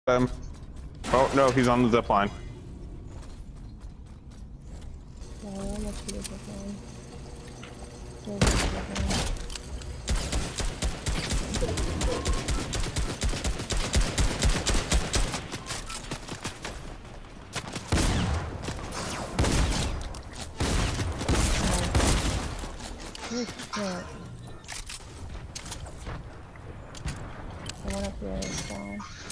Oh no, he's on the zip line. Holy shit. The one up here is gone.